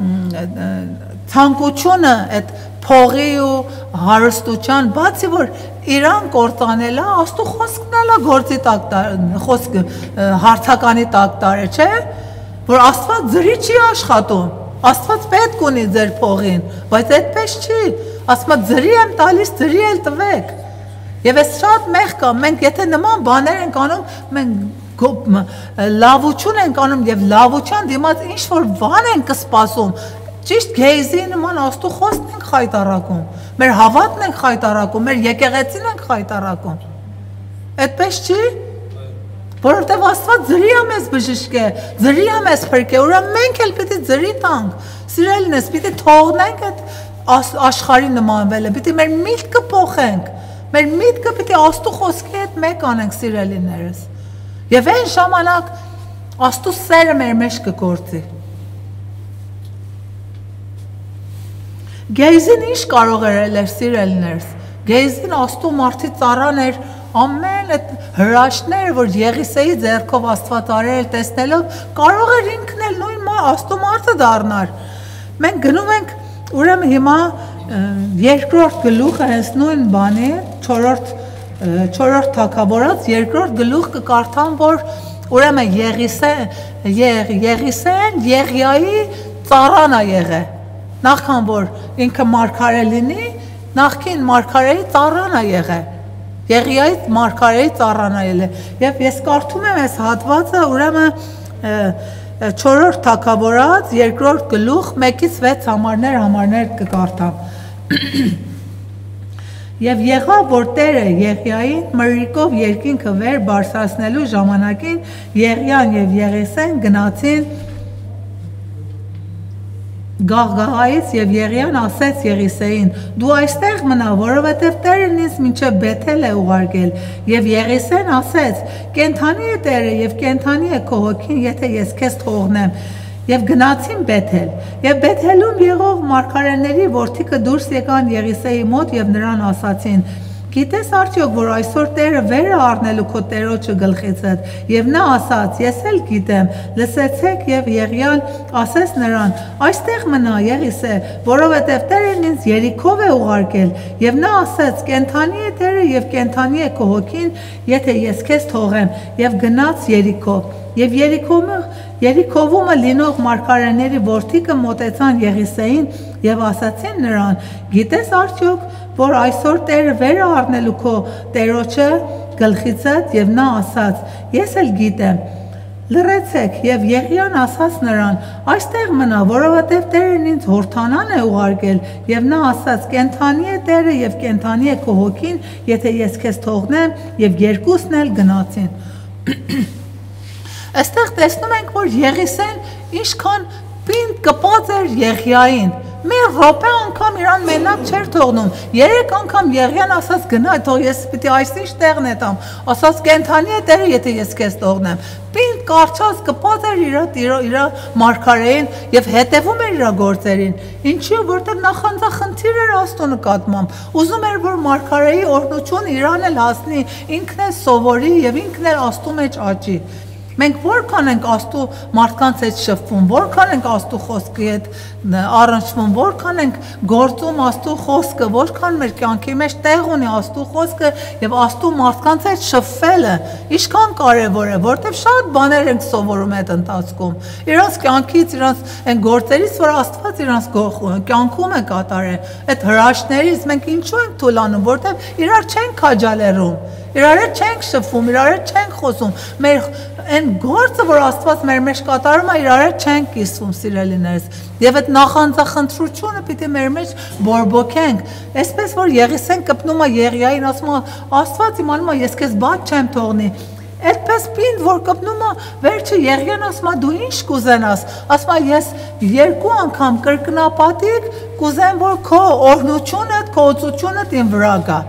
Speaker 1: ցանկությունը, այդ փողի ու հարստության, բացի որ իրան կործանել է, Աստու խոսքն էլ է գործի տակ խոսքը հարցականի տակ տարել, չէ՞, որ Աստված ձրի չի աշխատում։ Աստված պետք ունի ձեր փողին, բայց այդպես չի, ասում է ձրի եմ տալիս, ձրի էլ տվեք։ Եվ այս շատ մեղք կա, մենք եթե նման բաներ ենք անում, մենք լավություն ենք անում եւ լավության դիմաց ինչ որ բան ենք սպասում, ճիշտ Գեյզի նման Աստու խոսքն ենք խայտարակում, մեր հավատն ենք խայտարակում, մեր եկեղեցին ենք խայտարակում։ Այդպես չի։ Որովհետև Աստված ձրի է մեզ բժշկել, ձրի է մեզ փրկել, ուրեմն մենք էլ պիտի ձրի տանք։ Սիրելիներս, պիտի թողնենք այդ աշխարհի նմանվելը, պիտի մեր միտքը փոխենք։ Մեր միտքը պիտի Աստու խոսքի հետ մեկ անենք, սիրելիներս։ Եվ այն ժամանակ Աստու սերը մեր մեջ կգործի։ Գեյզին ինչ կարող էր սիրելիներս։ Գեյզին Աստու մարդի ծառան էր, ամեն այդ հրաշքները, որ Եղիսեի ձեռքով Աստված արել տեսնելով, կարող էր ինքն էլ նույն Աստու մարդը դառնալ։ Մենք գնում ենք, ուրեմն հիմա երկրորդ գլուխը հենց նույն բանի, 4-րդ թագավորած երկրորդ գլուխ կկարդամ, որ ուրեմն Եղիսեն Եղիայի ծառան է եղել։ Նախքան որ ինքը մարգարե լինի, նախքին մարգարեի ծառան է եղել։ Եղիայի մարգարեի ծառան է եղել։ Եվ ես կարդում եմ այս հատվածը, ուրեմն 4-րդ թագավորած երկրորդ գլուխ 1-ից 6 համարներ կկարդամ։ Եվ եղավ, որ Տերը Եղիային մրրիկով երկինքը վեր բարձրացնելու ժամանակին Եղիան եւ Եղիսեն գնացին Գաղգաղայից եւ Եղիան ասեց Եղիսեին. «Դու այստեղ մնա, որովհետեւ Տերն ինձ մինչեւ Բեթել է ուղարկել»։ Եվ Եղիսեն ասեց. «Կենթանի է Տերը եւ կենթանի է քո հոգին, եթե ես քեզ թողնեմ»։ Եվ գնացին Բեթել։ Եվ Բեթելում եղող մարգարեների որդիքը դուրս եկան Եղիսեի մոտ եւ նրան ասացին. «Գիտես արդյոք, որ այսօր Տերը վեր է առնելու քո տերոջը գլխիցդ»։ Եվ նա ասաց. «Ես էլ գիտեմ»։ Լսեցեք, եւ Եղիան ասեց նրան. «Այստեղ մնա, Եղիսե, որովհետեւ Տերն ինձ Երիքով է ուղարկել»։ Եվ նա ասաց. «Կենթանի է Տերը եւ կենթանի է քո հոգին, եթե ես քեզ թողեմ»։ Եվ գնաց Երիքո։ Եվ Երիքովումը լինող մարգարեների որդիքը մոտեցան Եղիսեին եւ ասացին նրան. «Գիտես արդյոք, որ այսօր Տերը վեր է առնելու քո տերոջը գլխիցդ»։ Եվ նա ասաց. «Ես էլ գիտեմ»։ Լրեցեք եւ Եղիան ասաց նրան. Այստեղ մնա, որովհետեւ Տերն ինձ հորթանան է ուղարկել եւ նա ասաց. Կենթանի է Տերը եւ կենթանի է քո հոգին, եթե ես քեզ թողնեմ եւ երկուսն էլ գնացին։ Այստեղ տեսնում ենք, որ Եղիսեն ինչքան պինդ կպած էր Եղիային։ Մի րոպե անգամ իրան մենակ չէր թողնում։ 3 անգամ Եղիան ասաց գնա, թող ես պիտի այսինչ տեղն էտամ։ Ասաց կենթանի է Տերը, եթե ես քեզ թողնեմ։ Պինդ կարճած կպած էր իր մարգարեին եւ հետեւում էր իր գործերին։ Ինչու՞, որտեղ նախանձախնդիր էր Աստծո նկատմամբ։ Ուզում էր, որ մարգարեի օրհնությունը իրան էլ հասնի, ինքն էլ սովորի եւ ինքն էլ Աստծո մեջ աճի։ Մենք որքան ենք Աստծո մարդկանց հետ շփվում, որքան ենք Աստծո խոսքի հետ առնչվում, որքան ենք գործում Աստծո խոսքը, որքան մեր կյանքի մեջ տեղ ունի Աստծո խոսքը եւ Աստծո մարդկանց հետ շփվելը, ինչքան կարեւոր է, որտեղ շատ բաներ ենք սովորում այդ ընթացքում։ Իրանց կյանքից, իրանց այն գործերից, որ Աստված իրանց կյանքում է կատարել, այդ հրաշքներից մենք ինչու ենք թուլանում, որտեղ իրար չենք քաջալերում, իրար հետ չենք շփվում, իրար հետ չենք խոսում, մեր այն գործը, որ Աստված մեր մեջ կատարում է, իրար հետ չենք կիսվում, սիրելիներս, եւ այդ նախանձախնդրությունը պիտի մեր մեջ բորբոքենք, այսպես որ Եղիսեն կպնում է Եղիային, ասում է Աստված իմանում է, ես քեզ բաց չեմ թողնի։ Այդպես պինդ որ կպնում է, վերջը Եղիան ասում է դու ինչ կուզենաս, ասում է ես 2 անգամ կրկնապատիկ կուզեմ, որ քո օրհնությունը, քո օծությունը իմ վրա գա։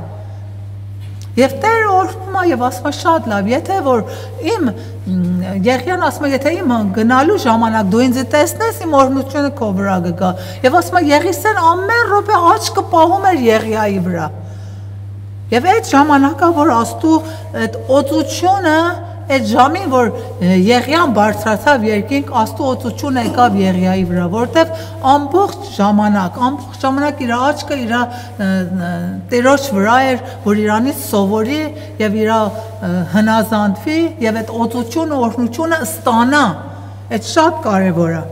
Speaker 1: Եվ Տերը օրհնում է եւ ասում է շատ լավ, եթե որ իմ Եղիան ասում է, եթե իմ գնալու ժամանակ դու ինձ տեսնես, իմ օրհնությունը քո վրա կգա։ Եվ ասում է Եղիսեն ամեն րոպե աչքը պահում էր Եղիայի վրա։ Եվ այդ ժամանակը, որ Աստծո այդ օծությունը, այդ ժամին, որ Եղիան բարձրացավ երկինք, Աստծո օծությունը եկավ Եղիայի վրա, որտեվ ամբողջ ժամանակ իր աչքը իր Տերոջ վրա էր, որ իրանից սովորի եւ իր հնազանդվի եւ այդ օծությունը, օրհնությունը ստանա։ Այդ շատ կարեւոր է։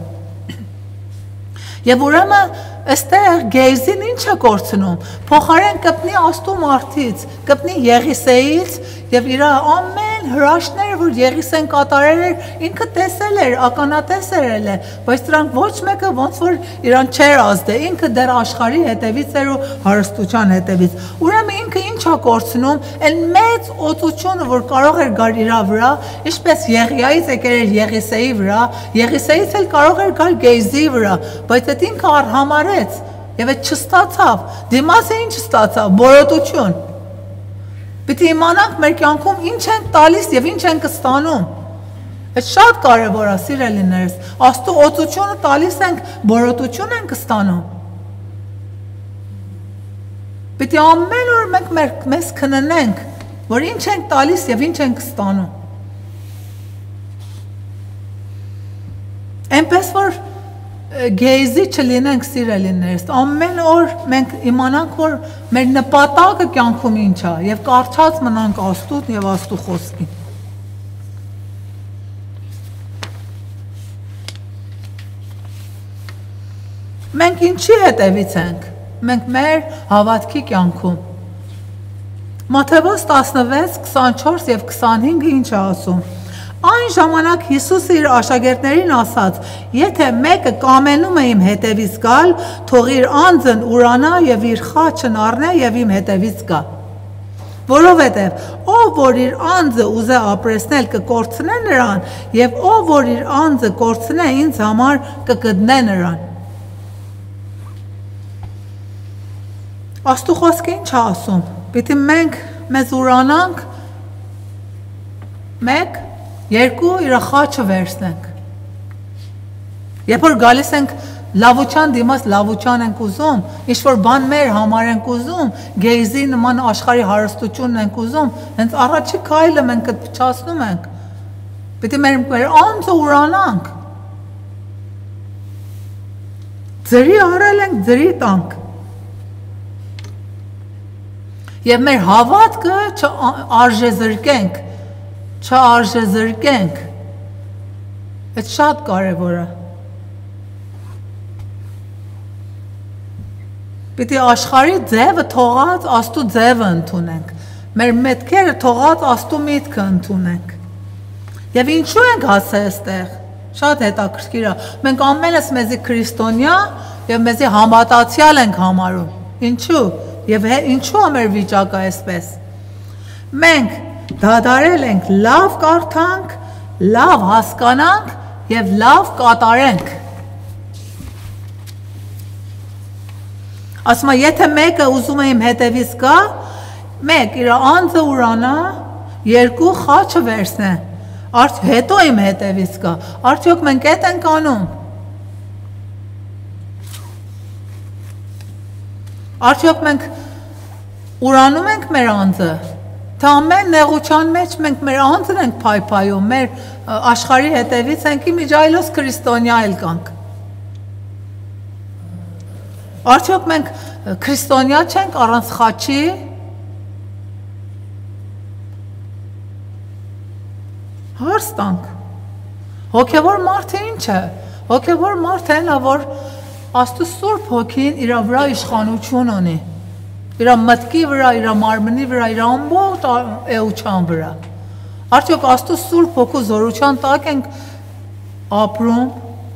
Speaker 1: Եվ ուրեմն այստեղ Գեյզին ինչ է կորցնում, փոխարեն կպնի Աստծո մարդից, կպնի Եղիսեից եւ իր ամեն հրաշքները, որ Եղիսեն կատարել էր, ինքը տեսել էր, ականատես էր, բայց դրանք ոչ մեկը ոնց որ իրան չէր ազդել, ինքը դեռ աշխարհի հետևից էր ու հարստության հետևից։ Ուրեմն ինքը ինչ է կորցնում, այն մեծ օծությունը, որ կարող էր գալ իր վրա, ինչպես Եղիայից եկել էր Եղիսեի վրա, Եղիսեից էլ կարող էր գալ Գեյզի վրա, բայց այդ ինքը արհամարեց եւ այդ չստացավ։ Դիմասը ինչ ստացավ, բորոտություն։ Պիտի իմանանք մեր կյանքում ինչ ենք տալիս եւ ինչ ենք ստանում։ Այդ շատ կարեւոր է, սիրելիներս։ Աստծո օծությունը տալիս ենք, բորոտություն ենք ստանում։ Պիտի ամեն օր մենք մեզ քննենք, որ ինչ ենք տալիս եւ ինչ ենք ստանում։ Այնպես որ Գեյզի չլինենք, սիրելիներս, ամեն օր մենք իմանանք, որ մեր նպատակը կյանքում ինչ է եւ կարճած մնանք Աստծուն եւ Աստծո խոսքին։ Մենք ինչի հետևից ենք։ Մենք մեր հավատքի կյանքում։ Մատթեոս 16, 24 եւ 25-ը ինչ է ասում։ Այն ժամանակ Հիսուսը իր աշակերտներին ասաց. Եթե մեկը կամենում է իմ հետևից գալ, թող իր անձն ուրանա եւ իր խաչն առնե եւ իմ հետևից գա։ Որովհետեւ ով որ իր անձը ուզե ապրեսնել կկորցնե նրան, եւ ով որ իր անձը կորցնե ինձ համար կգտնե նրան։ Աստծո խոսքը ինչ է ասում։ Պիտի մենք մեզ ուրանանք 1 2 իր խաչը վերցնենք։ Երբ որ գալիս ենք լավության դիմաց լավության ենք ուզում, ինչ որ բան մեր համար ենք ուզում, Գեյզի նման աշխարհի հարստությունն ենք ուզում, հենց առաջի քայլը մենք այդ փչացնում ենք։ Պիտի մեր անձը ուրանանք։ Ձրի առել ենք, ձրի տանք։ Եվ մեր հավատքը չարժեզրկենք, չարժեզրկենք։ Այդ շատ կարևոր է։ Պիտի աշխարհի ձևը թողած Աստծո ձևը ընդունենք։ Մեր մտքերը թողած Աստծո միտքը ընդունենք։ Եվ ինչու ենք հասել այստեղ։ Շատ հետաքրքիր է։ Մենք ամենս մեզի քրիստոնյա եւ մեզի համատացյալ ենք համարում։ Ինչու։ Եվ ինչու է մեր վիճակը այսպես։ Մենք դադարել ենք լավ կարդանք, լավ հասկանանք եւ լավ կատարենք։ Ասում եմ, եթե մեկը ուզում է իմ հետևից գա, մեկ իր անձը ուրանա, երկու խաչը վերցնե, հետո իմ հետևից գա, արդյոք մենք այդ ենք անում։ Արդյոք մենք ուրանում ենք մեր անձը, թե ամեն նեղության մեջ մենք մեր անձն ենք փայփայում, մեր աշխարհի հետևից ենք իմիջայլոս քրիստոնյա էլ կանք։ Արդյոք մենք քրիստոնյա չենք առանց խաչի։ Հարց տանք։ Հոգևոր մարդը ինչ է։ Հոգևոր մարդը այն է, որ Աստծո Սուրբ Հոգին իր վրա իշխանություն ունի։ Իր մտքի վրա, իր մարմնի վրա, իր ամբողջ էության վրա։ Արդյոք Աստծո Սուրբ Հոգու զորության տակ ենք ապրում։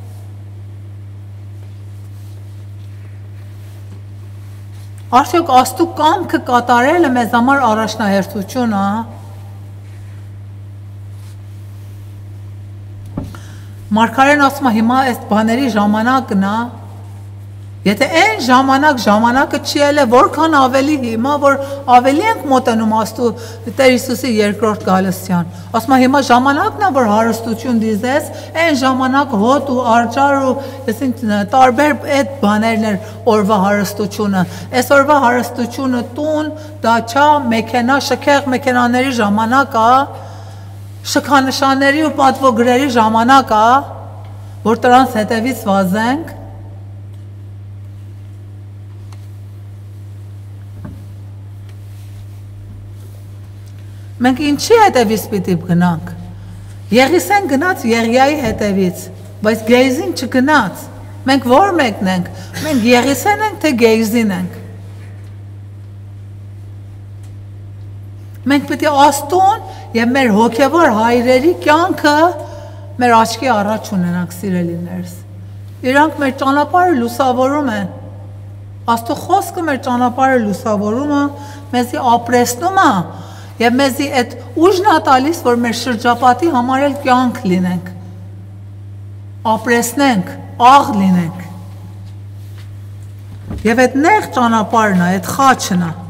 Speaker 1: Արդյոք Աստծո կամքը կատարելը մեզ համար առաջնահերթություն է։ Մարգարեն ասում է հիմա այս բաների ժամանակն է։ Եթե այն ժամանակը չի ելը, որքան ավելի հիմա, որ ավելի ենք մոտենում Աստծո Տեր Հիսուսի երկրորդ գալստյան։ Ասում է հիմա ժամանակն է, որ հարստություն դիզես, այն ժամանակ հոտ ու արջար ու տարբեր այդ բաներն էր օրվա հարստությունը։ Այսօրվա հարստությունը տուն, դաչա, մեքենա, շքեղ մեքենաների ժամանակ է, շքանշանների ու պատվոգրերի ժամանակ է, որ դրանց հետևից վազենք։ Մենք ինչի հետևից պիտի գնանք։ Եղիսեն գնաց Եղիայի հետևից, բայց Գեյզին չգնաց։ Մենք որ մեկն ենք։ Մենք Եղիսեն ենք, թե Գեյզին ենք։ Մենք պիտի Աստծուն եւ մեր հոգեվոր հայրերի կյանքը մեր աչքի առաջ ունենանք, սիրելիներս։ Իրանք մեր ճանապարհը լուսավորում են։ Աստծո խոսքը մեր ճանապարհը լուսավորում է, մեզի ապրեցնում է եւ մեզի այդ ուժն է տալիս, որ մեր շրջապատի համար էլ կյանք լինենք, ապրեցնենք, աղ լինենք։ Եվ այդ նեղ ճանապարհն է, այդ խաչն է։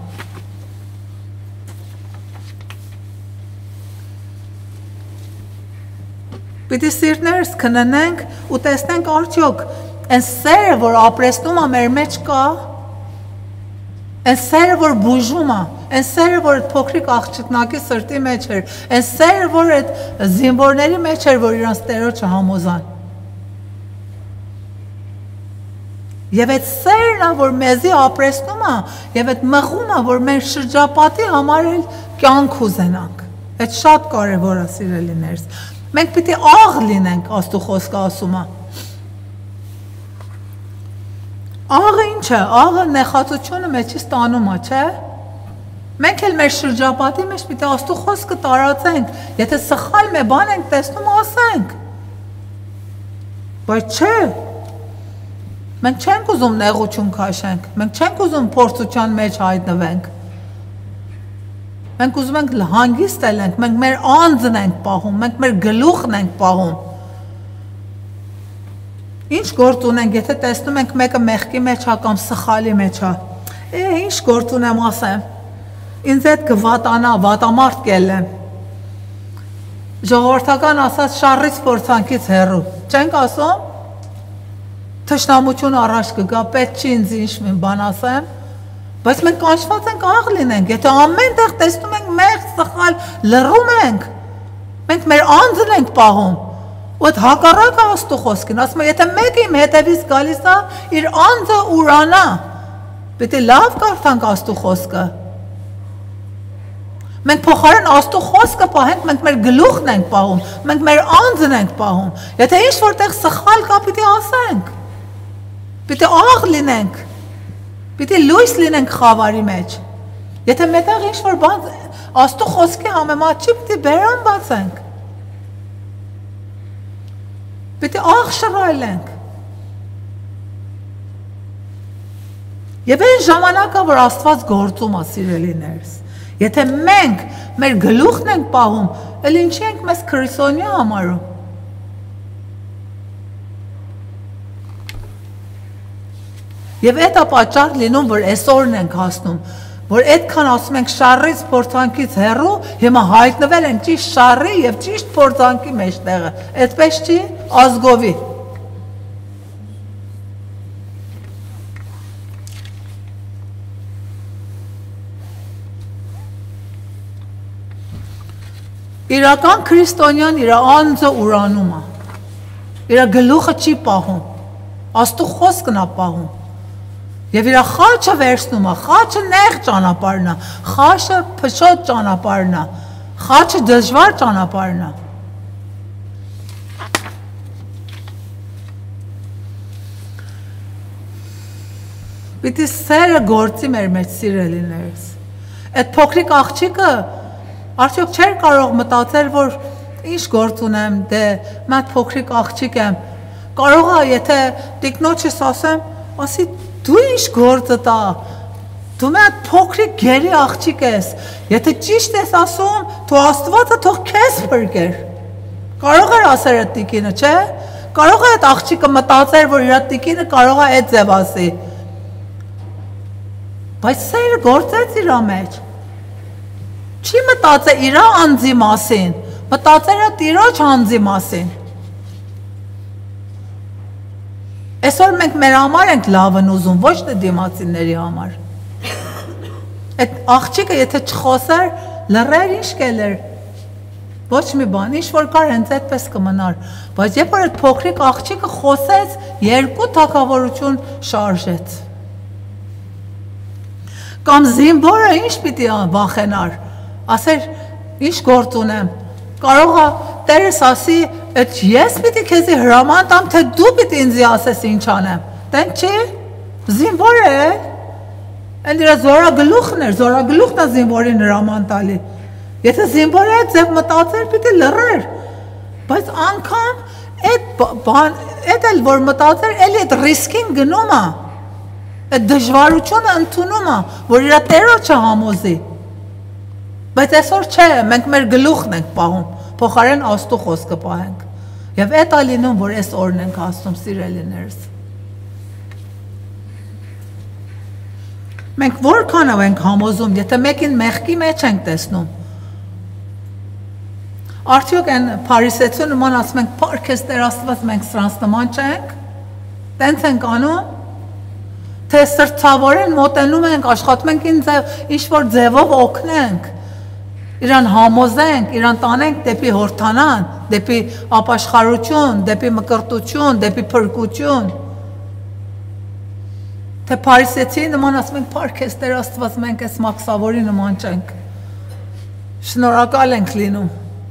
Speaker 1: Պիտի սիրտներս քննենք ու տեսնենք արդյոք այն սերը, որ ապրեցնում է մեր մեջ կա, այն սերը, որ բուժում է, այն սերը, որ այդ փոքրիկ աղջիկնակի սրտի մեջ էր, այն սերը, որ այդ զինվորների մեջ էր, որ իրանց Տերոջը համոզան։ Եվ այդ սերն է, որ մեզի ապրեցնում է, եւ այդ մղում է, որ մեր շրջապատի համար էլ կյանք ուզենանք։ Այդ շատ կարևոր է, սիրելիներս։ Մենք պիտի աղ լինենք, Աստծո խոսքը ասում է։ Աղը ինչ է, աղը նեխածությունը մեջից տանում է, չէ՞։ Մենք էլ մեր շրջապատի մեջ պիտի Աստծո խոսքը տարածենք, եթե սխալ մի բան ենք տեսնում, ասենք։ Բայց չէ։ Մենք չենք ուզում նեղություն քաշենք, մենք չենք ուզում փորձության մեջ հայտնվենք։ Մենք ուզում ենք հանգիստ ենք, մենք մեր անձն ենք պահում, մենք մեր գլուխն ենք պահում։ Ինչ գործ ունենք, եթե տեսնում ենք մեկը մեղքի մեջ է կամ սխալի մեջ է։ Ինչ գործ ունեմ ասեմ։ Ինձ այդ կվատանա, վատամարդ կելեմ։ Ժողովրդական ասած շարից փորձանքից հեռու։ Չենք ասում։ Թշնամություն առաջ կգա, պետք չի ինձ ինչ մի բան ասեմ։ Բայց մենք կանչված ենք աղ լինենք, եթե ամեն տեղ տեսնում ենք մեղք, սխալ, լռում ենք, մենք մեր անձն ենք պահում, ու այդ հակառակը Աստծո խոսքին, ասում է, եթե մեկը իմ հետևից գալիս է, իր անձը ուրանա, պիտի լավ կարդանք Աստծո խոսքը։ Մենք փոխարեն Աստծո խոսքը պահենք, մենք մեր գլուխն ենք պահում, մենք մեր անձն ենք պահում, եթե ինչ որտեղ սխալ կա, պիտի ասենք, պիտի աղ լինենք, պիտի լույս լինենք խավարի մեջ, եթե մետեղ ինչ որ բան Աստծո խոսքի համեմատ չի, պիտի բերան բացենք, Պետք է աղ շռայլենք։ Եվ այն ժամանակը, որ Աստված գործում է, սիրելիներս, եթե մենք մեր գլուխն ենք պահում, էլ ինչի ենք մեզ քրիստոնյա համարում։ Եվ այդ է պատճառ լինում, որ այսօրն ենք հասնում, որ այդքան ասում ենք շարից փորձանքից հեռու, հիմա հայտնվել ենք ճիշտ շարի եւ ճիշտ փորձանքի մեջտեղը։ Այդպես չի, ազգովի։ Իրական քրիստոնյան իր անձը ուրանում է, իր գլուխը չի պահում, Աստծո խոսքն է պահում, եւ իր խաչը վերցնում է, խաչը նեղ ճանապարհն է, խաչը փշոտ ճանապարհն է, խաչը դժվար ճանապարհն է։ Պիտի սերը գործի մեր մեջ սիրելիներս։ Այդ փոքրիկ աղջիկը արդյոք չէր կարող մտածել, որ ինչ գործ ունեմ, դե մատ փոքրիկ աղջիկ եմ, կարող է, եթե տիկնոջս ասեմ, ասի դու ինչ գործ տա, դու մատ փոքրիկ գերի աղջիկ ես, եթե ճիշտ ես ասում, դու Աստվածը թող քեզ փրկեր, կարող էր ասել այդ տիկինը, չէ, կարող է այդ աղջիկը մտածել, որ իր տիկինը կարող է այդ ձև ասի, բայց սերը գործեց իր մեջ, չի մտածել իր անձի մասին, մտածել է Տիրոջ անձի մասին։ Այսօր մենք մեր համար ենք լավն ուզում, ոչ թե դիմացիների համար։ Այդ աղջիկը եթե չխոսեր, լռեր, ինչ կելեր, ոչ մի բան, ինչ որ կար հենց այդպես կմնար, բայց երբ որ այդ փոքրիկ աղջիկը խոսեց, երկու թագավորություն շարժեց։ Կամ զինվորը ինչ պիտի վախենար, ասեր, ինչ գործ ունեմ, կարող է Տերս ասի, այդ ես պիտի քեզի հրաման տամ, թե դու պիտի ինձի ասես ինչ անեմ, տեն չի, զինվոր է, էլ իր զորագլուխն էր, զորագլուխն է զինվորին հրաման տալի, եթե զինվորը այդ ձև մտածեր, պիտի լռեր, բայց անգամ այդ էլ որ մտածեր, էլի այդ ռիսկին գնում է, այդ դժվարությունը ընդունում է, որ իր Տերոջը համոզի, բայց այսօր չէ, մենք մեր գլուխն ենք պահում, փոխարեն Աստծո խոսքը պահենք, եւ այդ է լինում, որ այս օրն ենք հասնում, սիրելիներս։ Մենք որքանով ենք համոզում, եթե մեկին մեղքի մեջ ենք տեսնում, արդյոք այն փարիսեցու նման ասում ենք, փառքես Տեր Աստված, մենք սրանց նման չենք, տենց ենք անում, թե սրտացավորեն մոտենում ենք, աշխատում ենք ինչ-որ ձևով օգնենք, իրան համոզենք, իրան տանենք դեպի հորթանան, դեպի ապաշխարություն, դեպի մկրտություն, դեպի փրկություն, թե փարիսեցի նման ասում ենք, փառքես Տեր Աստված, մենք այս մաքսավորի նման չենք, շնորհակալ ենք լինում,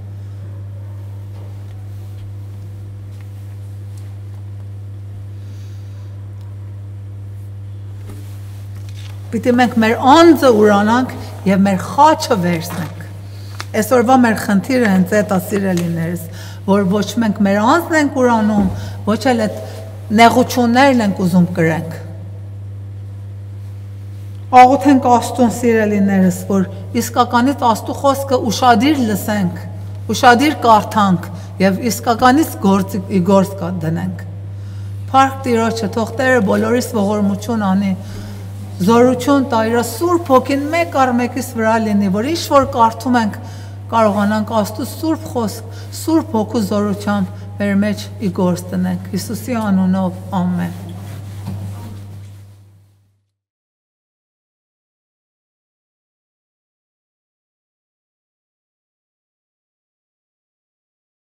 Speaker 1: պիտի մենք մեր անձը ուրանանք և մեր խաչը վերցնենք։ Այսօրվա մեր խնդիրը հենց այդ է, սիրելիներս, որ ոչ մենք մեր անձն ենք ուրանում, ոչ էլ այդ նեղություններն ենք ուզում կրենք։ Աղոթենք Աստծուն, սիրելիներս, որ իսկականից Աստծո խոսքը ուշադիր լսենք, ուշադիր կարդանք և իսկականից գործ դնենք։ Փառք Տիրոջը, թող Տերը բոլորիս ողորմություն անի, զորություն տա, իր Սուրբ Հոգին մեկ առ մեկիս վրա լինի, որ ինչ որ կարդում ենք, կարողանանք Աստծո Սուրբ խոսք, Սուրբ Հոգու զորությամբ մեր մեջ ի գործ դնենք։ Հիսուսի անունով, ամեն։